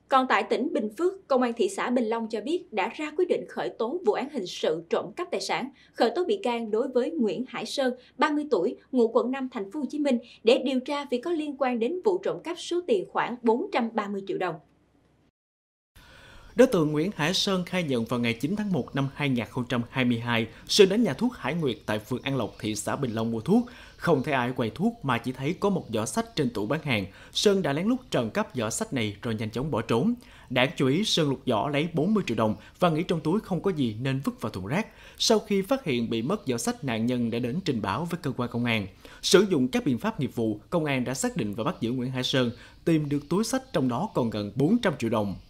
Còn tại tỉnh Bình Phước, Công an thị xã Bình Long cho biết đã ra quyết định khởi tố vụ án hình sự trộm cắp tài sản, khởi tố bị can đối với Nguyễn Hải Sơn, 30 tuổi, ngụ quận 5 thành phố Hồ Chí Minh để điều tra vì có liên quan đến vụ trộm cắp số tiền khoảng 430 triệu đồng. Đối tượng Nguyễn Hải Sơn khai nhận vào ngày 9 tháng 1 năm 2022, Sơn đến nhà thuốc Hải Nguyệt tại phường An Lộc, thị xã Bình Long mua thuốc. Không thấy ai quầy thuốc mà chỉ thấy có một giỏ sách trên tủ bán hàng. Sơn đã lén lút trộm cắp giỏ sách này rồi nhanh chóng bỏ trốn. Đáng chú ý, Sơn lục giỏ lấy 40 triệu đồng và nghĩ trong túi không có gì nên vứt vào thùng rác. Sau khi phát hiện bị mất giỏ sách, nạn nhân đã đến trình báo với cơ quan công an. Sử dụng các biện pháp nghiệp vụ, công an đã xác định và bắt giữ Nguyễn Hải Sơn, tìm được túi sách trong đó còn gần 400 triệu đồng.